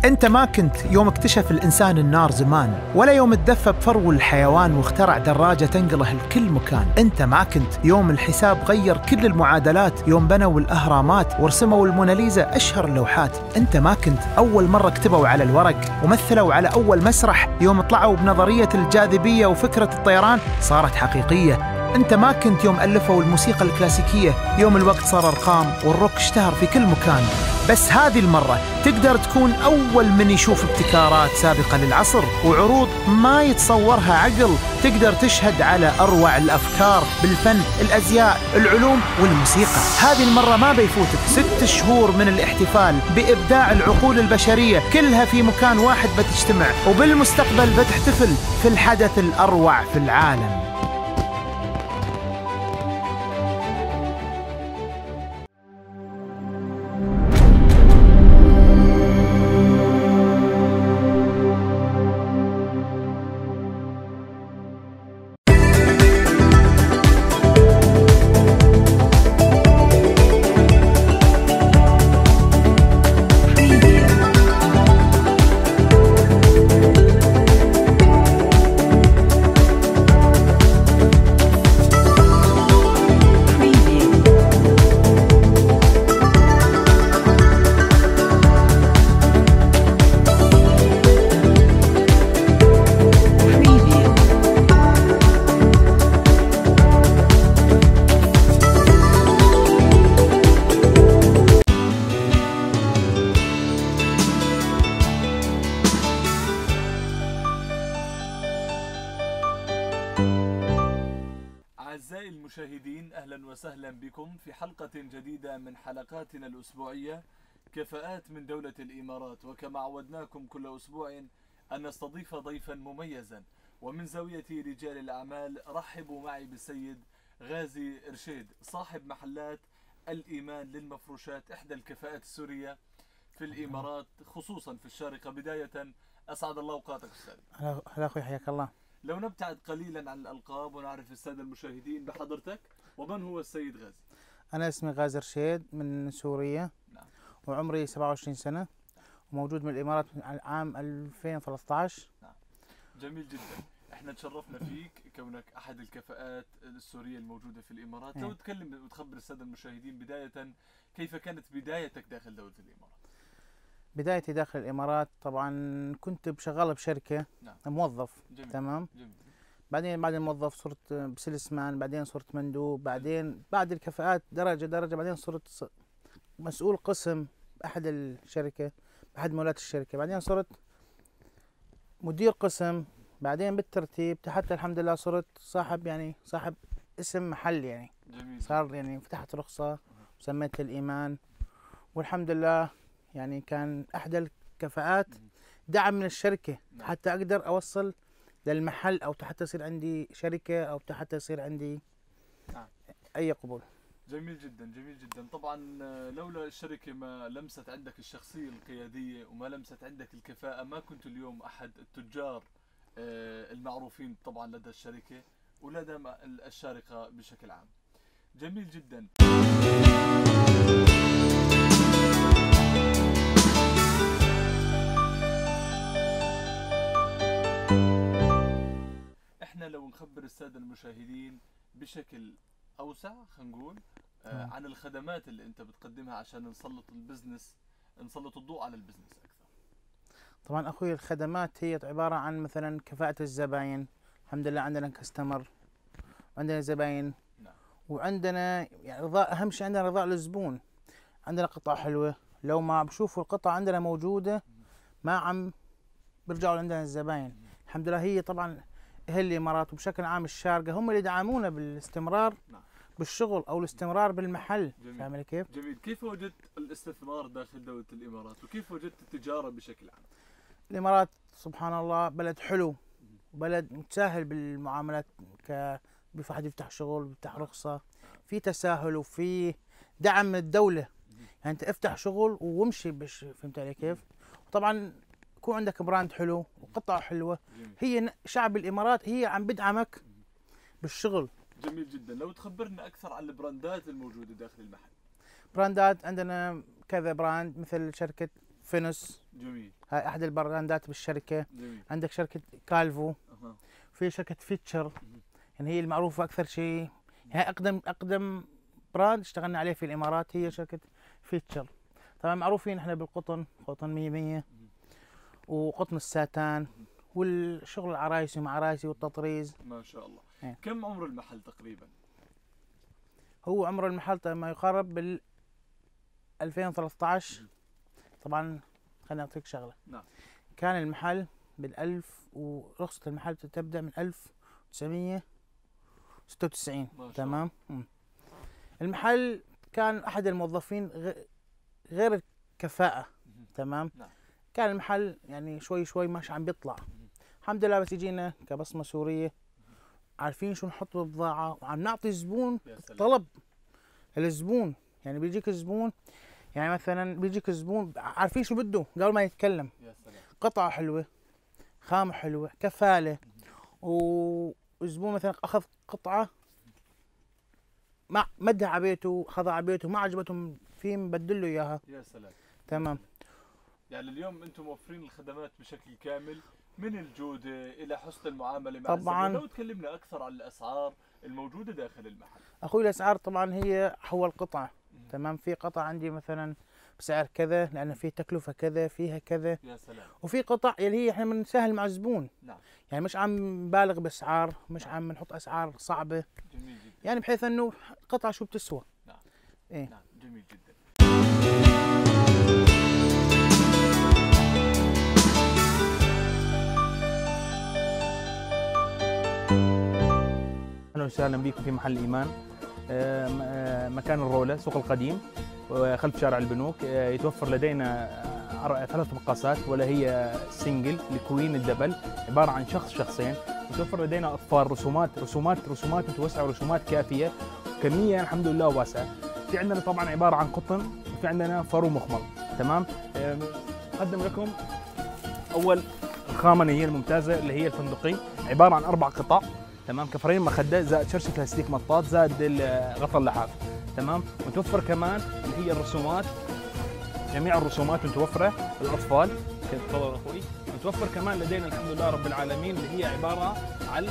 انت ما كنت يوم اكتشف الانسان النار زمان، ولا يوم تدفى بفرو الحيوان واخترع دراجة تنقله لكل مكان. انت ما كنت يوم الحساب غير كل المعادلات، يوم بنوا الاهرامات ورسموا الموناليزا اشهر اللوحات. انت ما كنت اول مرة كتبوا على الورق ومثلوا على اول مسرح، يوم طلعوا بنظرية الجاذبية وفكرة الطيران صارت حقيقية. انت ما كنت يوم الفوا الموسيقى الكلاسيكية، يوم الوقت صار ارقام والروك اشتهر في كل مكان. بس هذه المرة تقدر تكون أول من يشوف ابتكارات سابقة للعصر وعروض ما يتصورها عقل. تقدر تشهد على أروع الأفكار بالفن، الأزياء، العلوم والموسيقى. هذه المرة ما بيفوتك 6 شهور من الاحتفال بإبداع العقول البشرية كلها في مكان واحد بتجتمع، وبالمستقبل بتحتفل في الحدث الأروع في العالم. أعزائي المشاهدين، أهلا وسهلا بكم في حلقة جديدة من حلقاتنا الأسبوعية كفاءات من دولة الإمارات. وكما عودناكم كل أسبوع أن نستضيف ضيفا مميزا، ومن زاوية رجال الأعمال رحبوا معي بالسيد غازي رشيد، صاحب محلات الإيمان للمفروشات، إحدى الكفاءات السورية في الإمارات خصوصا في الشارقة. بداية أسعد الله أوقاتك أستاذ. هلا أخوي، حياك الله. لو نبتعد قليلا عن الألقاب ونعرف السادة المشاهدين بحضرتك، ومن هو السيد غازي؟ أنا اسمي غازي رشيد من سوريا. نعم. وعمري 27 سنة، وموجود من الإمارات من عام 2013. نعم. جميل جدا. احنا تشرفنا فيك كونك أحد الكفاءات السورية الموجودة في الإمارات. لو تكلم وتخبر السادة المشاهدين بداية كيف كانت بدايتك داخل دولة الإمارات؟ بدايتي داخل الإمارات طبعا كنت شغال بشركة. نعم. موظف. جميل. تمام. جميل. بعدين بعد الموظف صرت بسيلسمان، بعدين صرت مندوب، بعدين بعد الكفاءات درجة بعدين صرت مسؤول قسم بأحد الشركة، بأحد مولات الشركة. بعدين صرت مدير قسم، بعدين بالترتيب حتى الحمد لله صرت صاحب اسم محل يعني. جميل. صار يعني فتحت رخصة وسميتها الإيمان، والحمد لله يعني كان أحدى الكفاءات دعم من الشركة حتى أقدر أوصل للمحل، أو حتى يصير عندي شركة، أو حتى يصير عندي أي قبول. جميل جدا، جميل جدا. طبعا لولا الشركة ما لمست عندك الشخصية القيادية وما لمست عندك الكفاءة ما كنت اليوم أحد التجار المعروفين طبعا لدى الشركة ولدى الشارقة بشكل عام. جميل جدا. احنا لو نخبر السادة المشاهدين بشكل اوسع، خلينا نقول عن الخدمات اللي انت بتقدمها عشان نسلط الضوء على البزنس اكثر. طبعا اخوي الخدمات هي عبارة عن مثلا كفاءة الزباين. الحمد لله عندنا كاستمر، عندنا زباين. نعم. وعندنا يعني رضاء، اهم شيء عندنا رضاء للزبون. عندنا قطع حلوة، لو ما بشوفوا القطع عندنا موجودة ما عم بيرجعوا عندنا الزباين. الحمد لله هي طبعا اهل الامارات وبشكل عام الشارقة هم اللي دعمونا بالاستمرار. نعم. بالشغل او الاستمرار بالمحل. فاهم علي كيف؟ جميل. كيف وجدت الاستثمار داخل دولة الامارات وكيف وجدت التجارة بشكل عام؟ الامارات سبحان الله بلد حلو، بلد متساهل بالمعاملات، واحد يفتح شغل يفتح رخصة، في تساهل وفي دعم من الدولة. يعني انت افتح شغل وامشي فهمت علي كيف؟ وطبعا يكون عندك براند حلو وقطعة حلوة. هي شعب الامارات هي عم بدعمك بالشغل. جميل جدا. لو تخبرنا اكثر عن البراندات الموجودة داخل المحل. براندات عندنا كذا براند، مثل شركة فينوس، جميل. هاي احد البراندات بالشركه. جميل. عندك شركه كالفو، أها. في شركه فيتشر، يعني هي المعروفه اكثر شيء، هاي اقدم براند اشتغلنا عليه في الامارات هي شركه فيتشر. طبعا معروفين احنا بالقطن، قطن 100 وقطن الساتان والشغل العرايسي مع عرايسي والتطريز. ما شاء الله. إيه. كم عمر المحل تقريبا؟ هو عمر المحل ما يقارب بال 2013. طبعا خليني اعطيك شغله. نعم. كان المحل بالألف، ورخصة المحل تبدأ من 1996. تمام. المحل كان أحد الموظفين غير الكفاءة. تمام. نعم. كان المحل يعني شوي شوي ماشي عم بيطلع. الحمد لله بس يجينا كبصمة سورية عارفين شو نحط بالبضاعة، وعم نعطي الزبون طلب الزبون. يعني بيجيك الزبون، يعني مثلا بيجيك الزبون عارفين شو بده قبل ما يتكلم. يا سلام. قطعة حلوة، خامة حلوة، كفالة. والزبون مثلا أخذ قطعة ما مدها على بيته، خذها على بيته ما عجبته في مبدل له إياها. يا سلام. تمام. يعني اليوم أنتم موفرين الخدمات بشكل كامل، من الجودة إلى حسن المعاملة مع طبعاً. الزبون. لو تكلمنا أكثر عن الأسعار الموجودة داخل المحل. أخوي الأسعار طبعا هو القطعة. تمام. في قطع عندي مثلا بسعر كذا لأن في تكلفة كذا فيها كذا. يا سلام. وفي قطع اللي هي احنا بنسهل مع الزبون. نعم. يعني مش عم نبالغ بأسعار، مش عم نحط أسعار صعبة. جميل جدا. يعني بحيث إنه قطعة شو بتسوى. نعم. إيه. نعم. جميل جدا. اهلا وسهلا بكم في محل ايمان، مكان الرولة، سوق القديم وخلف شارع البنوك. يتوفر لدينا 3 مقاسات، ولا هي سنجل الكوين الدبل، عباره عن شخصين. يتوفر لدينا اطفال، رسومات متوسعه ورسومات كافيه، كميه الحمد لله واسعه. في عندنا طبعا عباره عن قطن، وفي عندنا فرو مخمر. تمام. اقدم لكم اول الخامه اللي هي الممتازه اللي هي الفندقي، عباره عن 4 قطع. تمام. كفرين مخده زائد شرشة بلاستيك مطاط زائد غطاء اللحاف. تمام. متوفر كمان اللي هي الرسومات، جميع الرسومات متوفره للاطفال. تفضل اخوي. متوفر كمان لدينا الحمد لله رب العالمين اللي هي عباره عن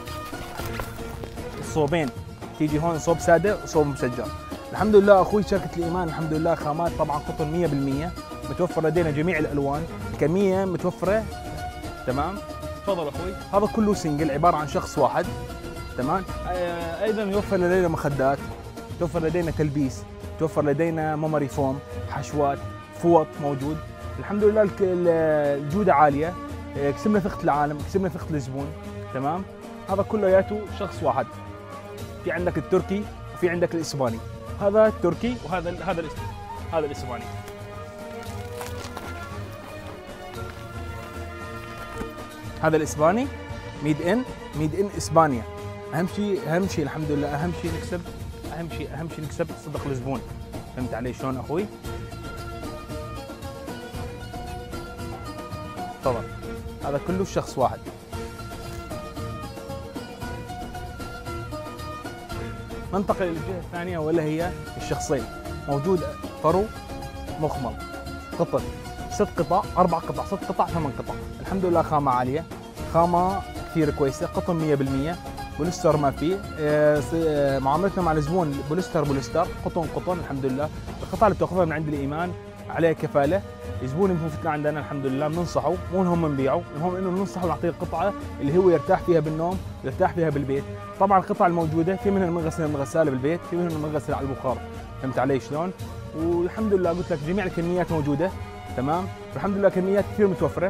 الصوبين، تيجي هون صوب ساده وصوب مسجر. الحمد لله اخوي شركه الايمان الحمد لله خامات طبعا قطن 100%. متوفر لدينا جميع الالوان، الكميه متوفره. تمام. تفضل اخوي. هذا كله سنجل عباره عن شخص واحد. تمام. ايضا يوفر لدينا مخدات، توفر لدينا تلبيس، توفر لدينا ميموري فوم، حشوات، فوط موجود. الحمد لله الجوده عاليه، كسبنا ثقه العالم، كسبنا ثقه الزبون. تمام. هذا كلياته شخص واحد. في عندك التركي وفي عندك الاسباني. هذا التركي وهذا هذا الاسباني. هذا الاسباني ميد ان اسبانيا. اهم شيء الحمد لله، اهم شيء نكسب صدق الزبون. فهمت علي شلون اخوي؟ تفضل. هذا كله شخص واحد. ننتقل للجهه الثانيه ولا هي الشخصين. موجود فرو مخمر قطن 6 قطع 4 قطع 6 قطع 8 قطع. الحمد لله خامه عاليه، خامه كثير كويسه، قطن 100%، بوليستر ما فيه. معاملتنا مع الزبون بوليستر قطن الحمد لله. القطع اللي بتاخذها من عند الايمان عليها كفاله. الزبون بفوت عندنا الحمد لله بننصحه، مو انهم نبيعه، المهم انه ننصحه ونعطيه القطعه اللي هو يرتاح فيها بالنوم، يرتاح فيها بالبيت. طبعا القطع الموجوده في منها المنغسله من الغساله بالبيت، في منها المنغسله على البخار. فهمت علي شلون؟ والحمد لله قلت لك جميع الكميات موجوده. تمام. والحمد لله كميات كثير متوفره.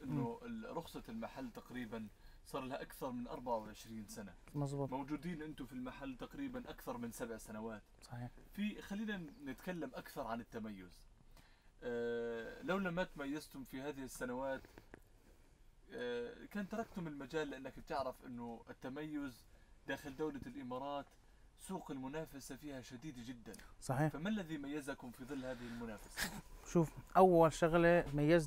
انه رخصة المحل تقريبا صار لها اكثر من 24 سنة. مظبوط. موجودين انتم في المحل تقريبا اكثر من 7 سنوات. صحيح. خلينا نتكلم اكثر عن التميز. لولا ما تميزتم في هذه السنوات كان تركتم المجال، لانك بتعرف انه التميز داخل دولة الامارات سوق المنافسة فيها شديدة جدا. صحيح. فما الذي ميزكم في ظل هذه المنافسة؟ شوف، اول شغله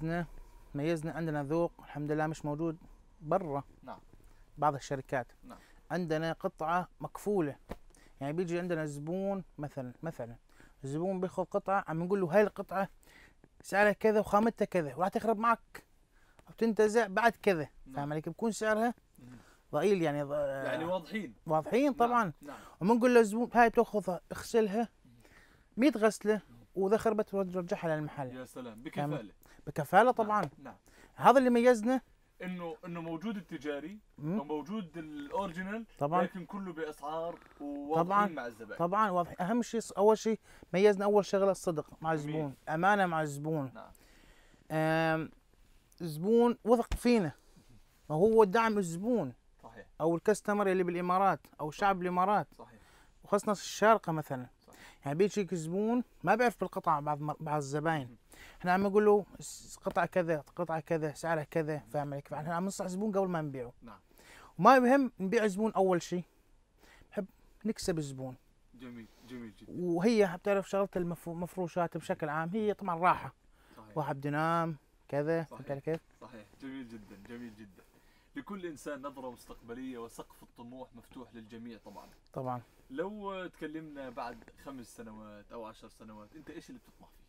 ميزنا عندنا ذوق الحمد لله مش موجود برا. نعم. بعض الشركات. نعم. عندنا قطعه مكفوله، يعني بيجي عندنا زبون مثلا الزبون بياخذ قطعه، عم نقول له هاي القطعه سعرها كذا وخامتها كذا وراح تخرب معك او تنتزع بعد كذا. نعم. فاهم عليك؟ بكون سعرها ضئيل يعني يعني واضحين طبعا. نعم. وبنقول للزبون هاي تاخذها اغسلها 100 غسله واذا خربت رجعها للمحل. يا سلام، بكفاله. بكفاله طبعا. نعم. هذا اللي ميزنا، انه موجود التجاري وموجود الاوريجينال طبعا، لكن كله باسعار وواضحين مع الزبائن. طبعا واضح. اهم شيء اول شيء ميزنا اول شغله الصدق مع الزبون، امانه مع الزبون. نعم. الزبون وثق فينا، ما هو دعم الزبون. صحيح. او الكاستمر اللي بالامارات او شعب الامارات. صحيح. وخاصه الشارقه مثلا. صحيح. يعني بيجيك الزبون ما بيعرف بالقطعه، بعض الزباين احنا عم نقول له قطعه كذا قطعه كذا سعرها كذا. فاهم عليك؟ فاحنا عم ننصح الزبون قبل ما نبيعه. نعم. وما يهم نبيع الزبون اول شيء، نحب نكسب الزبون. جميل جميل جدا. وهي بتعرف شغله المفروشات بشكل عام هي طبعا راحه. صحيح. واحد بده ينام كذا. فهمت علي كيف؟ صحيح. جميل جدا جميل جدا. لكل انسان نظره مستقبليه وسقف الطموح مفتوح للجميع طبعا. طبعا. لو تكلمنا بعد 5 سنوات او 10 سنوات، انت ايش اللي بتطمح فيه؟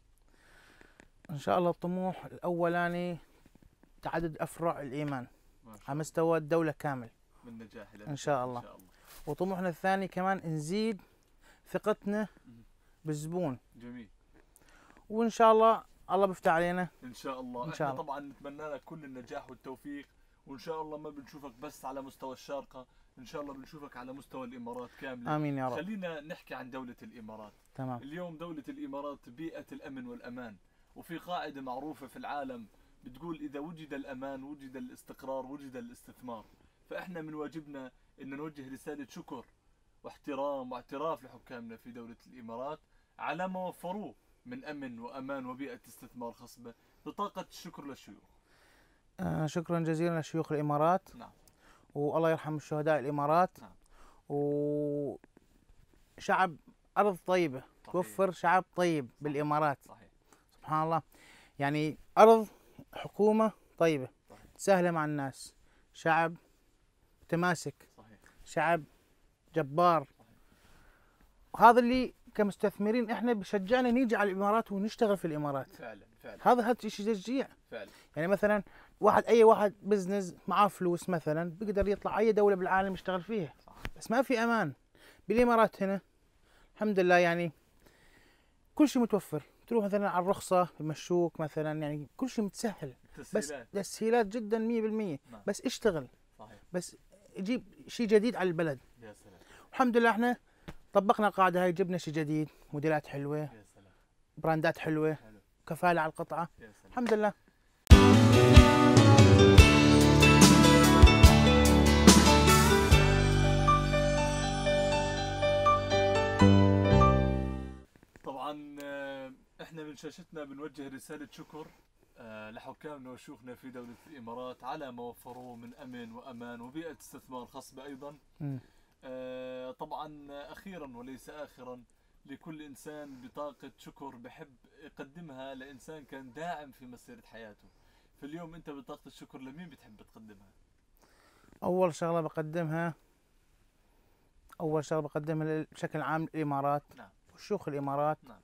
ان شاء الله الطموح الاولاني تعدد افرع الايمان على مستوى الدوله كامل من نجاح الى ان شاء الله. وطموحنا الثاني كمان نزيد ثقتنا بالزبون. جميل. وان شاء الله الله بيفتح علينا ان شاء الله. إن شاء احنا الله. طبعا نتمنى لك كل النجاح والتوفيق، وان شاء الله ما بنشوفك بس على مستوى الشارقه، ان شاء الله بنشوفك على مستوى الامارات كامله. امين يا رب. خلينا نحكي عن دوله الامارات. تمام. اليوم دوله الامارات بيئه الامن والامان، وفي قاعده معروفه في العالم بتقول اذا وجد الامان وجد الاستقرار وجد الاستثمار. فاحنا من واجبنا ان نوجه رساله شكر واحترام واعتراف لحكامنا في دوله الامارات على ما وفروه من امن وامان وبيئه استثمار خصبه. بطاقه الشكر للشيوخ. شكرا جزيلا لشيوخ الامارات. نعم. والله يرحم الشهداء الامارات. نعم. وشعب ارض طيبه. صحيح. توفر شعب طيب بالامارات. صحيح. سبحان الله. يعني ارض حكومه طيبه. صحيح. سهله مع الناس. شعب متماسك. صحيح. شعب جبار. صحيح. وهذا اللي كمستثمرين احنا بشجعنا نيجي على الامارات ونشتغل في الامارات. فعلا فعلا. هذا شيء تشجيع. فعلا. يعني مثلا اي واحد بزنس معاه فلوس مثلا بيقدر يطلع اي دوله بالعالم يشتغل فيها. صح. بس ما في امان. بالامارات هنا الحمد لله يعني كل شيء متوفر. تروح مثلا على الرخصه بمشوك مثلا، يعني كل شيء متسهل. بس تسهيلات جدا 100%. نعم. بس اشتغل. صحيح. بس جيب شيء جديد على البلد. يا سلام. الحمد لله احنا طبقنا القاعده هاي، جبنا شيء جديد، موديلات حلوه. يا سلام. براندات حلوه. حلو. كفاله على القطعه. يا سلام. الحمد لله. طبعا احنا من شاشتنا بنوجه رسالة شكر لحكامنا وشيوخنا في دولة الامارات على ما وفروه من امن وامان وبيئة استثمار خصبة ايضا. طبعا اخيرا وليس اخرا، لكل انسان بطاقة شكر بحب يقدمها لانسان كان داعم في مسيرة حياته. فاليوم انت بطاقة الشكر لمين بتحب تقدمها؟ اول شغلة بقدمها بشكل عام الامارات. نعم. وشيوخ الامارات. نعم.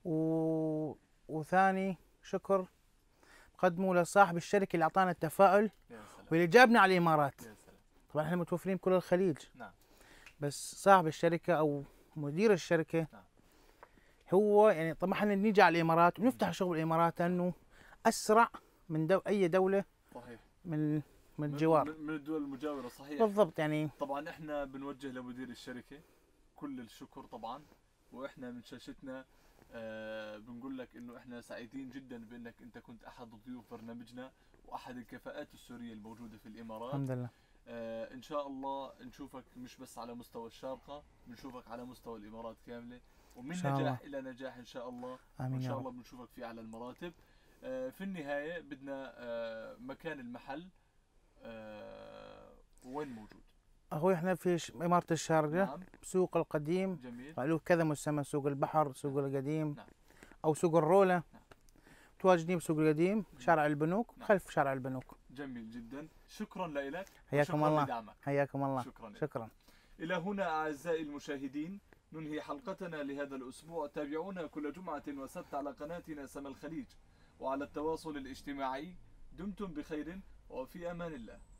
وثاني شكر قدموا لصاحب الشركة اللي اعطانا التفاؤل. يا سلام. واللي جابنا على الامارات. يا سلام. طبعا احنا متوفرين بكل الخليج. نعم. بس صاحب الشركة او مدير الشركة. نعم. هو يعني طبعا احنا نيجي على الامارات ونفتح شغل الامارات لانه اسرع من اي دولة. صحيح. من الجوار. من الدول المجاورة. صحيح. بالضبط. يعني طبعا احنا بنوجه لمدير الشركة كل الشكر طبعا، واحنا من شاشتنا بنقول لك انه احنا سعيدين جدا بانك انت كنت احد ضيوف برنامجنا واحد الكفاءات السورية الموجودة في الامارات. الحمد لله. ان شاء الله نشوفك مش بس على مستوى الشارقة، بنشوفك على مستوى الامارات كاملة، ومن نجاح الى نجاح ان شاء الله. امين. وان شاء الله بنشوفك في اعلى المراتب. في النهاية بدنا مكان المحل وين موجود؟ اخوي احنا في إمارة الشارقة. نعم. سوق القديم. جميل. له كذا مسمى، سوق البحر، سوق القديم. نعم. او سوق الرولة. نعم. متواجدين بسوق القديم، شارع البنوك. نعم. خلف شارع البنوك. جميل جدا، شكرا لك. حياكم الله. لدعمك. حياكم الله. شكرا. إلى هنا أعزائي المشاهدين ننهي حلقتنا لهذا الأسبوع. تابعونا كل جمعة وسبت على قناتنا سما الخليج وعلى التواصل الاجتماعي. دمتم بخير وفي أمان الله.